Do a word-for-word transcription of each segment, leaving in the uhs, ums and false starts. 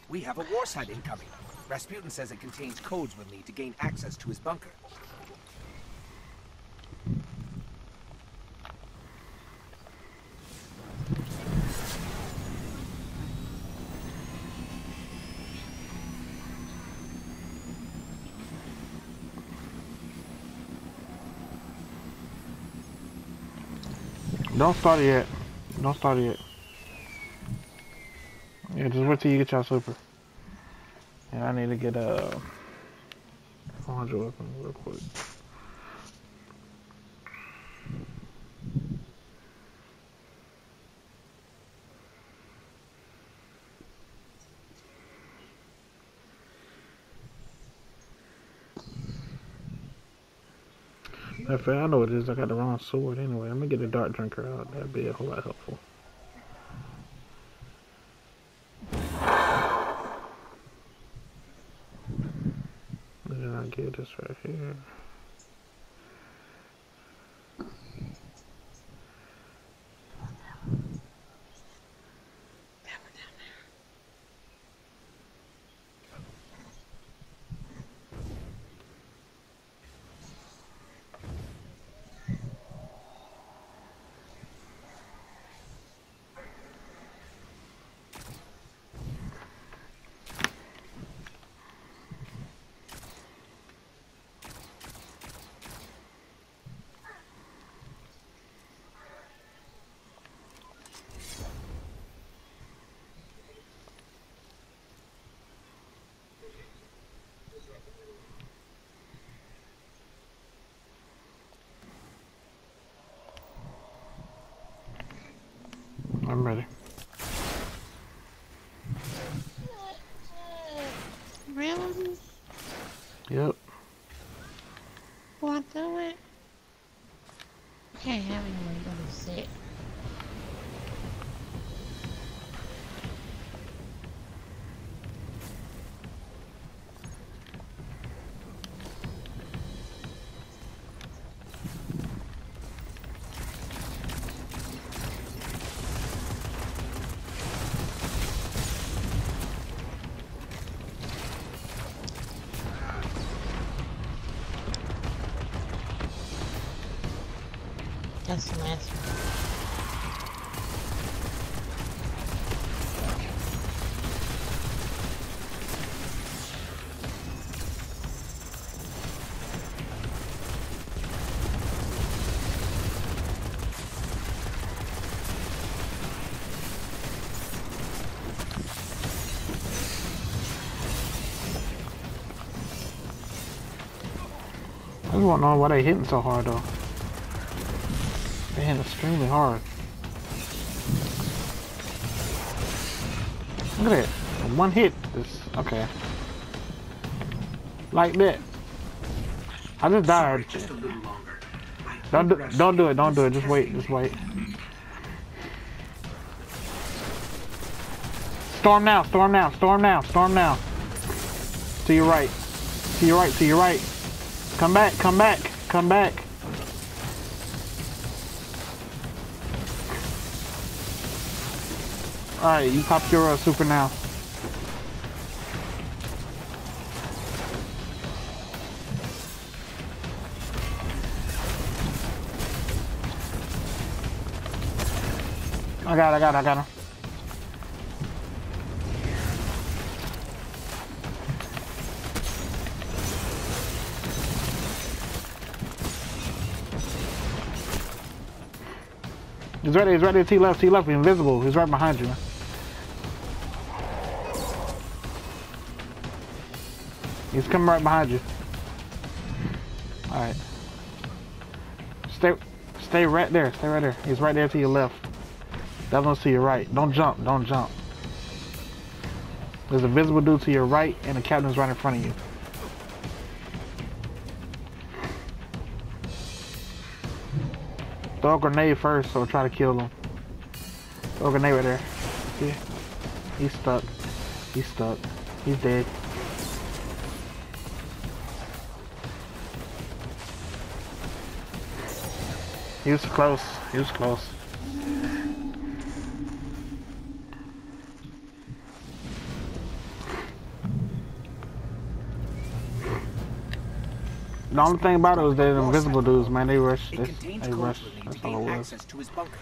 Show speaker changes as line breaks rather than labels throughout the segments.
We have a warside incoming. Rasputin says it contains codes we'll need to gain access to his bunker.
Don't start it yet. Don't start it yet. Yeah, just wait till you get your super. Yeah, I need to get a uh, four hundred weapons real quick. In fact, I know what it is. I got the wrong sword anyway. I'm gonna get a dark drinker out. That'd be a whole lot helpful. And then I get this right here. I'm ready.
Really?
Yep.
Want to do it? Can't have anyone go to sit. That's the last one.
I just want to know why they hitting so hard though. They hitting extremely hard. Look at that. One hit is okay. Like that. I just died.
Just a little longer.
Don't do, don't do it. Don't do it. Just wait. Just wait. Storm now. Storm now. Storm now. Storm now. To your right. To your right. To your right. Come back. Come back. Come back. Alright, you pop your uh, super now. I got it, I got it, I got him. He's right there, he's right there, T left, T left, he's invisible, he's right behind you. He's coming right behind you. Alright. Stay stay right there, stay right there. He's right there to your left. That one's to your right. Don't jump, don't jump. There's a visible dude to your right and the captain's right in front of you. Throw a grenade first, so try to kill him. Throw a grenade right there. See? He's stuck. He's stuck. He's dead. He was close. He was close. The only thing about it was that invisible dudes, man, they rush.
It
This,
contains
they
codes
rush.
we'll need
That's
to
all it
gain
was.
access to his bunker.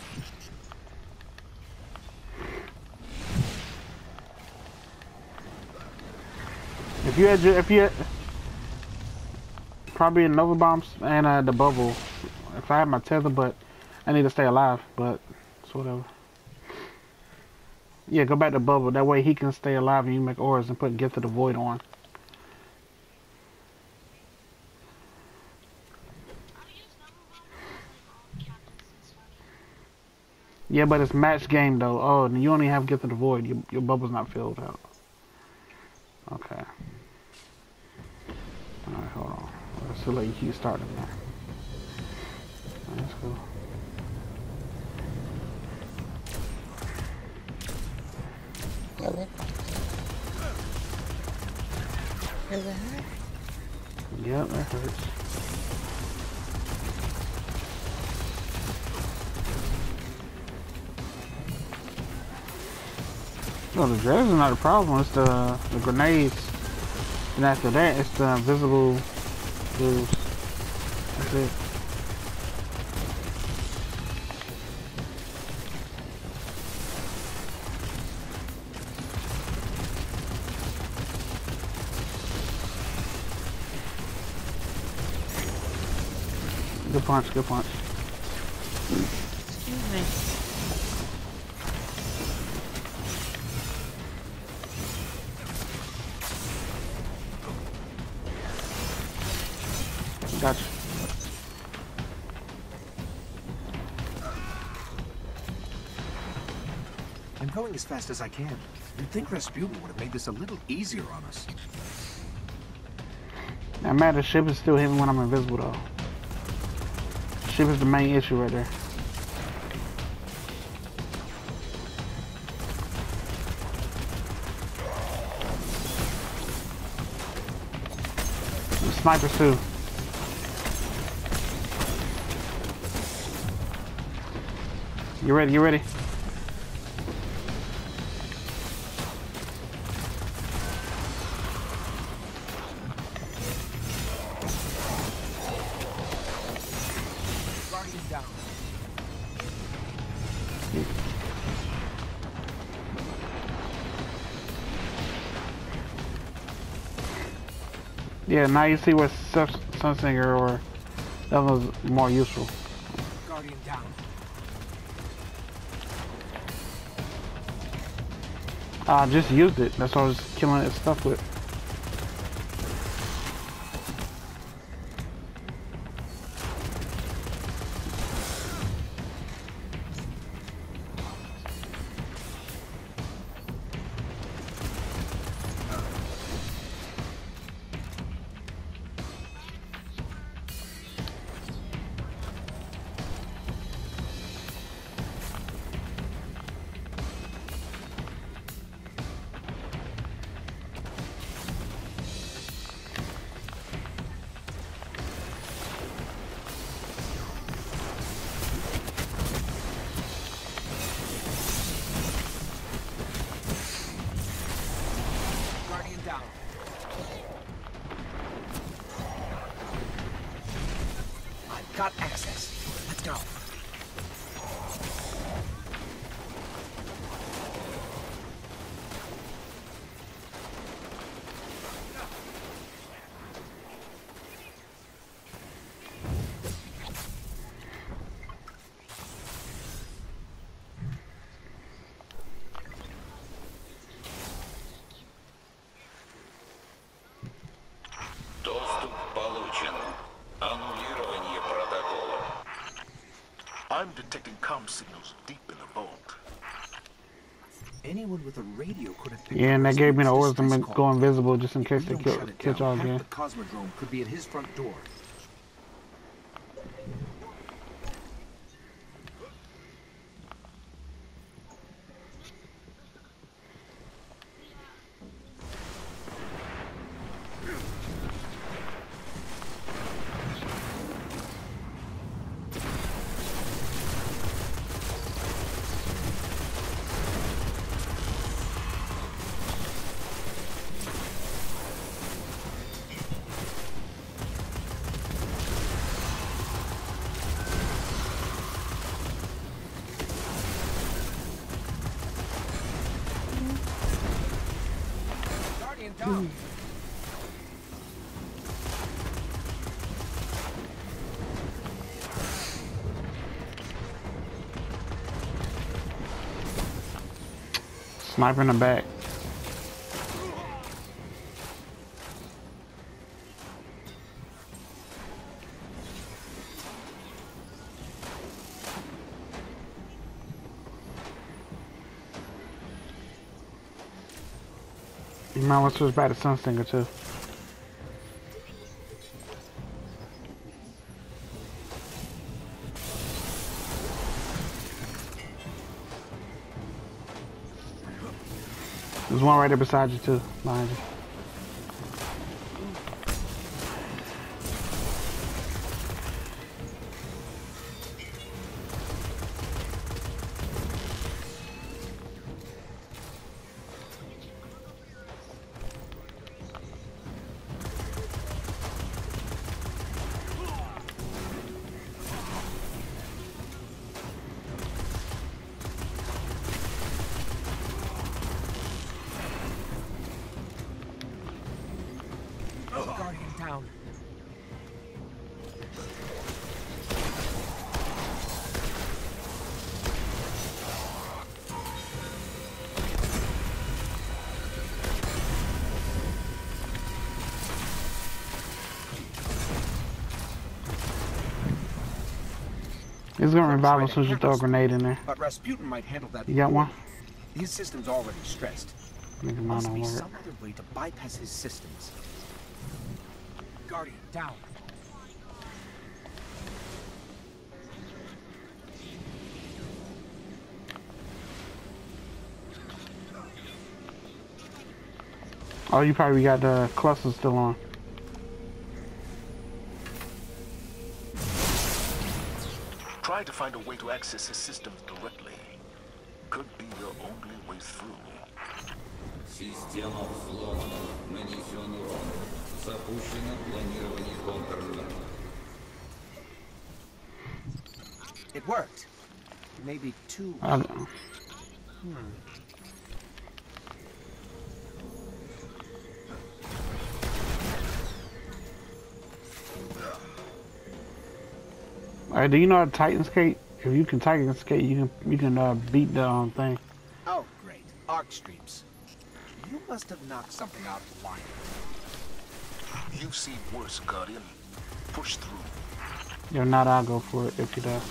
If you had, your, if you had, probably a Nova bombs and uh, the bubble. If I had my tether, but I need to stay alive. But it's whatever. Yeah, go back to bubble. That way he can stay alive and you make auras and put Gift of the Void on. Yeah, but it's match game though. Oh, and you only have Gift of the Void. Your, your bubble's not filled out. Okay. Alright, hold on. Let's still let you keep starting there. That's cool.
Does it? Does it hurt?
Yep, that hurts. No, the dreads is not a problem. It's the the grenades, and after that, it's the invisible dudes. That's it. Good punch. Good punch.
Excuse me.
Gotcha.
I'm going as fast as I can. You'd think Rasputin would have made this a little easier on us.
That matter, ship is still hitting when I'm invisible though. Ship is the main issue right there. The snipers too. You ready? You ready?
Guardian down.
Yeah, now you see what Sunsinger or that was more useful.
Guardian down.
I just used it. That's what I was killing its stuff with.
Guardian down. I've got access. Let's go.
Доступ получен. Аннулирование протокола.
I'm detecting comm signals deep in the vault.
Anyone with a radio could have picked
Yeah,
up
and that gave me the
Rasputin's
orders to
distress
make-
call.
go invisible just in
If
case
we
they
don't
kill,
shut it
catch
down,
y'all
half
again.
the Cosmodrome could be at his front door. down.
Sniper in the back. You might want to switch back to Sunstinger too. There's one right there beside you too, behind you.
Guardian down.
He's gonna revive as soon as you throw a grenade in there.
But Rasputin might handle that.
You got one?
His system's already stressed.
Nigga, mine
Must
don't
be
work.
some other way to bypass his systems. Guardian down.
Oh, you probably got the cluster still on.
Try to find a way to access his systems directly. Could be your only way through.
Система взломана. Нанесен урон. Запущено планирование контура.
It worked. Maybe too.
I don't know.
Hmm.
Alright, do you know how to Titan skate? If you can Titan skate, you can you can uh, beat the um, thing.
Oh, great. Arc streams. You must have knocked something out of the line.
You've seen worse, Guardian. Push through.
If not, I'll go for it if you does.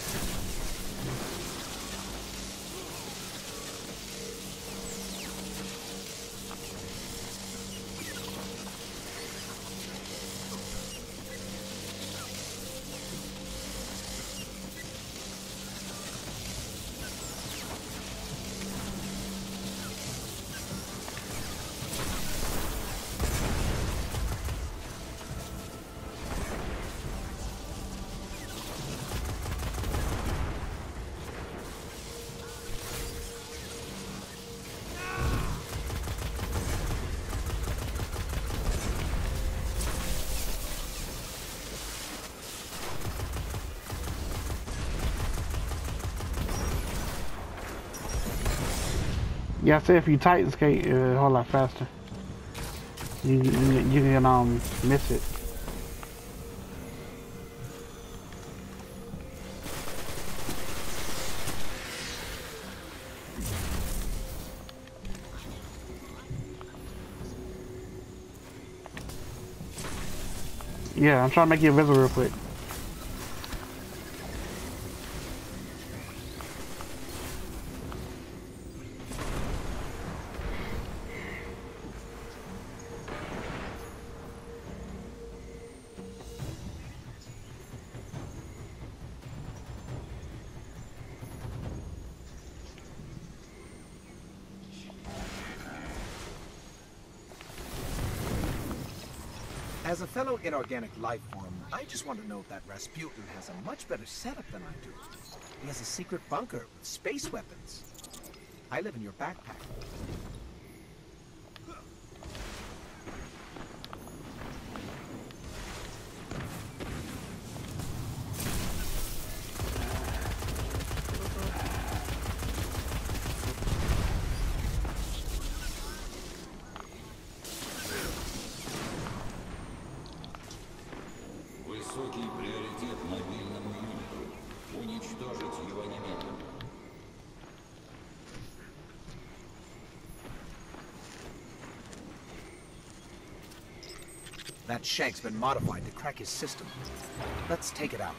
Yeah, I say if you Titan skate, it's a whole lot faster. You you, you can um miss it. Yeah, I'm trying to make you invisible real quick.
As a fellow inorganic life form, I just want to note that Rasputin has a much better setup than I do. He has a secret bunker with space weapons. I live in your backpack. That shank's been modified to crack his system. Let's take it out.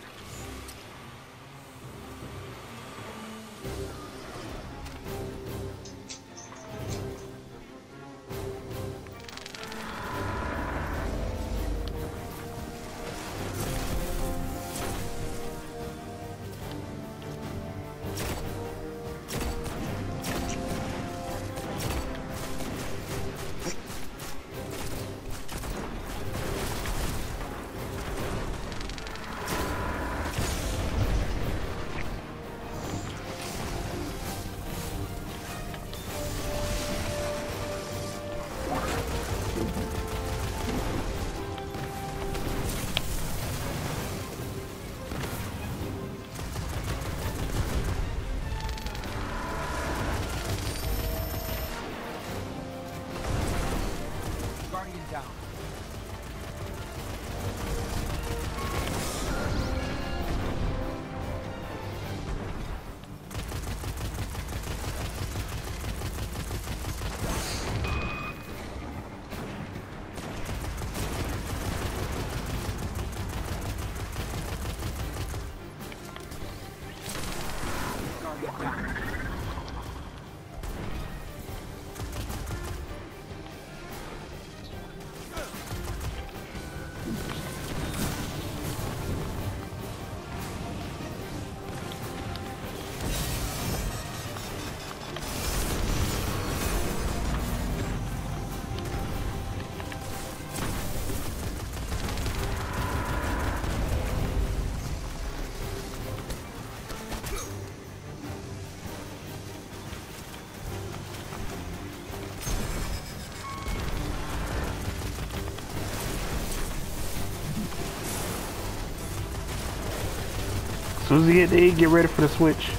As soon as you get the egg, get ready for the switch.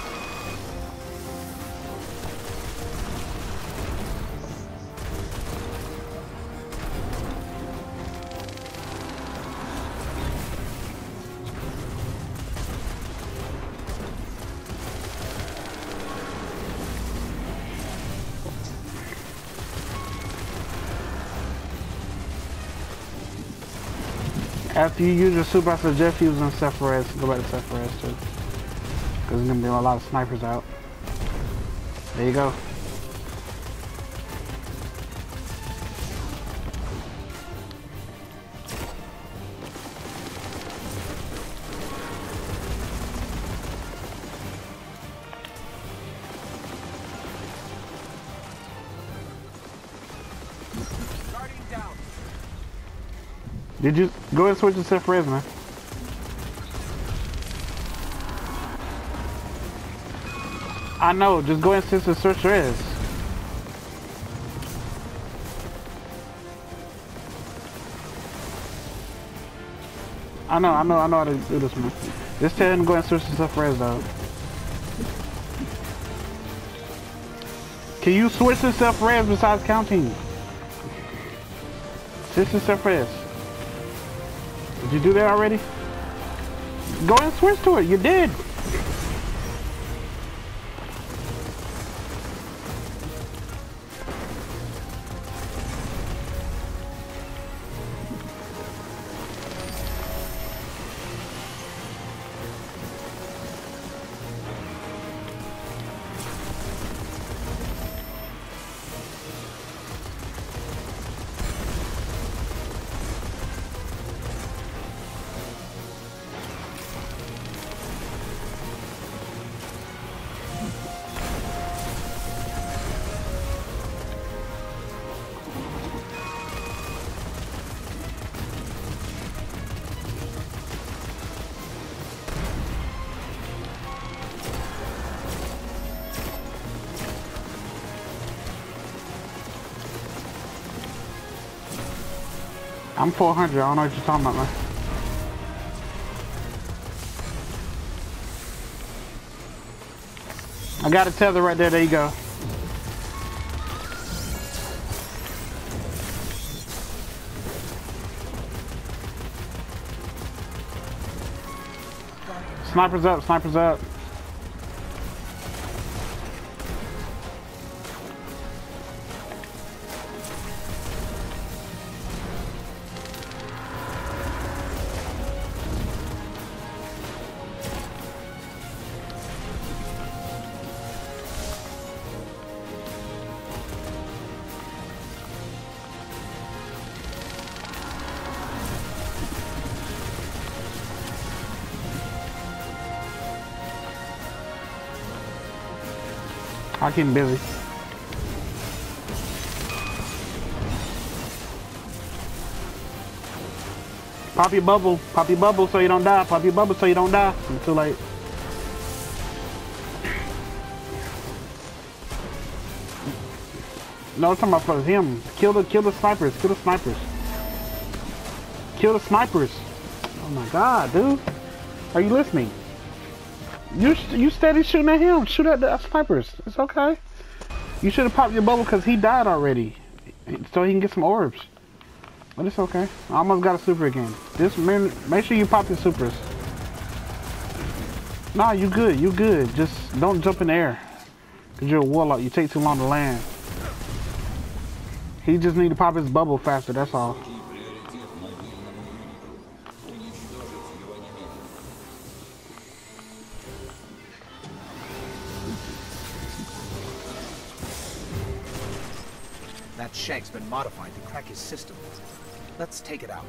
After you use your super, I suggest using Sephiroth. Go back to Sephiroth too. Because there's going to be a lot of snipers out. There you go. Did you go ahead and switch to Sephiroth, man? I know, just go ahead and switch to search Rez. I know, I know, I know how to do this, man. Just tell him to go ahead and switch to Sephiroth, though. Can you switch to Sephiroth besides counting? Switch to Sephiroth. Did you do that already? Go and switch to it. You did. I'm four hundred, I don't know what you're talking about, man. I got a tether right there, there you go. Snipers up, snipers up. I'll keep him busy. Pop your bubble. Pop your bubble so you don't die. Pop your bubble so you don't die. It's too late. No, I'm talking about for him. Kill the kill the snipers. Kill the snipers. Kill the snipers. Oh my god, dude. Are you listening? You you steady shooting at him. Shoot at the snipers. It's okay. You should have popped your bubble because he died already. So he can get some orbs. But it's okay. I almost got a super again. This man, make sure you pop your supers. Nah, you good. You good. Just don't jump in the air. Because you're a warlock. You take too long to land. He just need to pop his bubble faster, that's all.
That shank's been modified to crack his system. Let's take it out.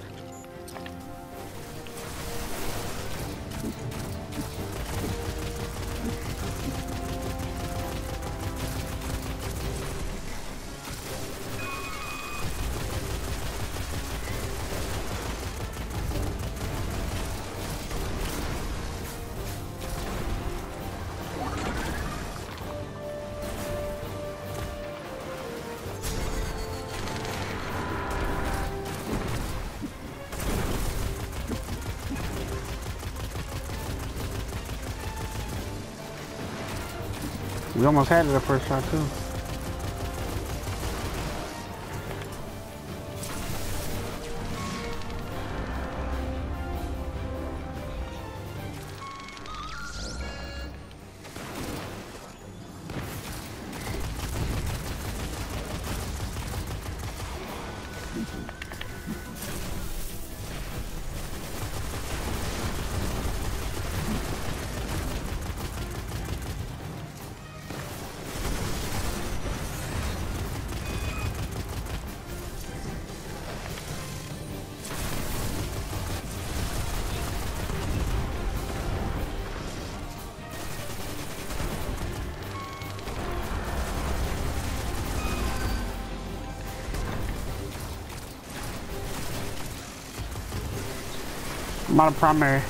We almost had it the first shot too. I'm out of primary.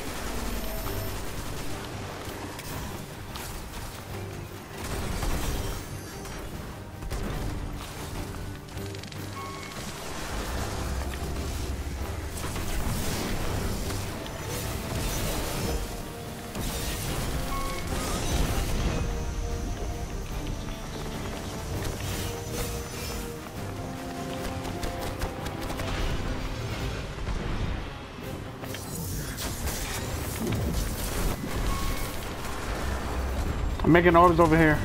I'm making orbs over here.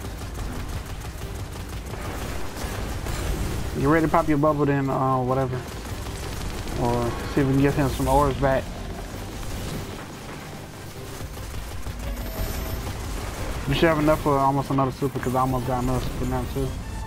You ready to pop your bubble then, uh, whatever. Or see if we can get him some orbs back. We should have enough for almost another super because I almost got another super now too.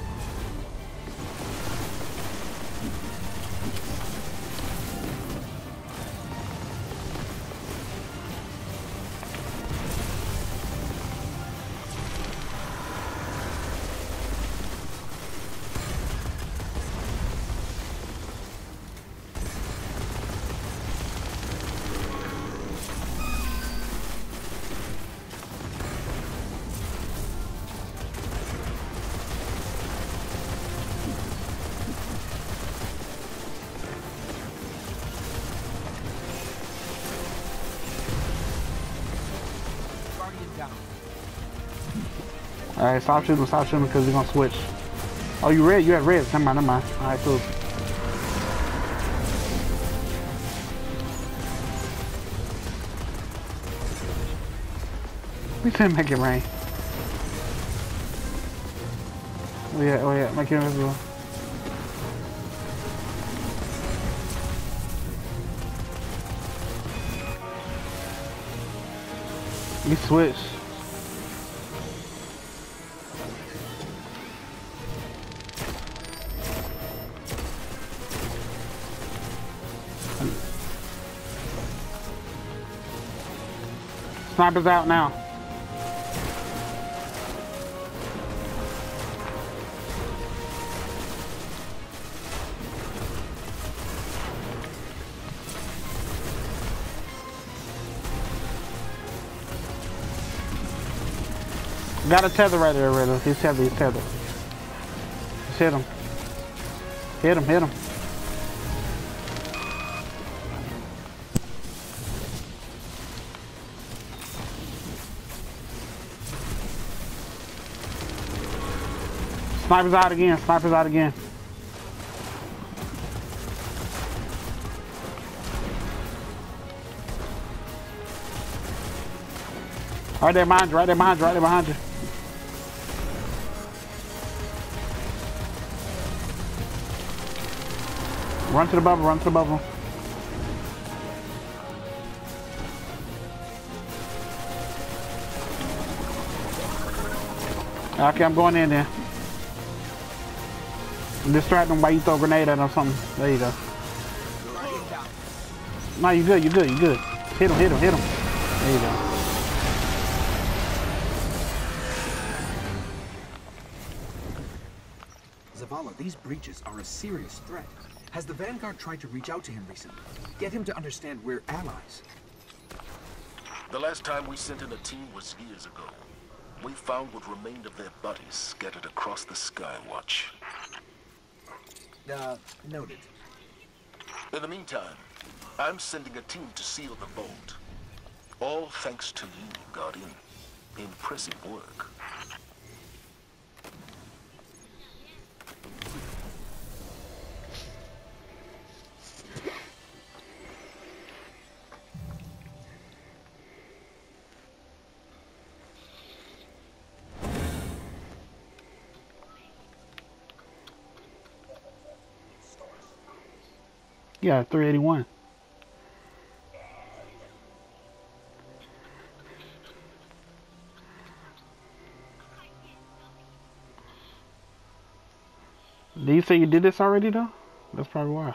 Alright, stop shooting, stop shooting because we're gonna switch. Oh, you red? You have red. Never mind, never mind. Alright, cool. We didn't make it rain. Oh yeah, oh yeah, make it invisible. We switch. Sniper's out now. Got a tether right there, Riddle. He's tethered, he's tethered. Just hit him. Hit him, hit him. Sniper's out again, sniper's out again. Right there behind you, right there behind you, right there behind you. Run to the bubble, run to the bubble. Okay, I'm going in there. Distract them while you throw a grenade at them or something. There you go. No, you good, you good, you good. Hit him, hit him, hit him. There you go.
Zavala, these breaches are a serious threat. Has the Vanguard tried to reach out to him recently? Get him to understand we're allies.
The last time we sent in a team was years ago. We found what remained of their bodies scattered across the Skywatch.
Uh, noted.
In the meantime, I'm sending a team to seal the vault. All thanks to you, Guardian. Impressive work.
Yeah, three eighty-one. Did you say you did this already though? That's probably why.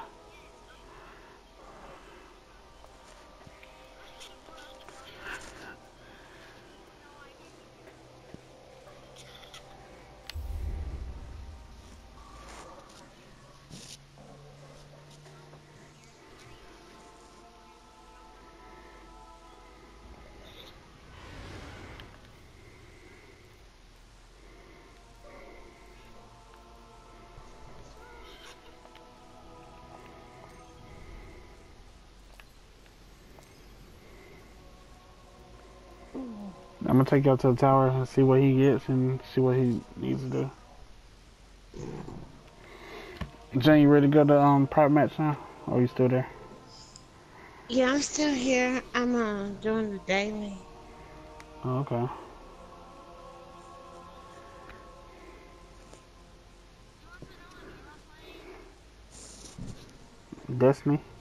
I'm gonna take y'all to the tower and see what he gets and see what he needs to do. Jane, you ready to go to um private match now? Or are you still there?
Yeah, I'm still here. I'm uh, doing the daily.
Oh, okay. Destiny?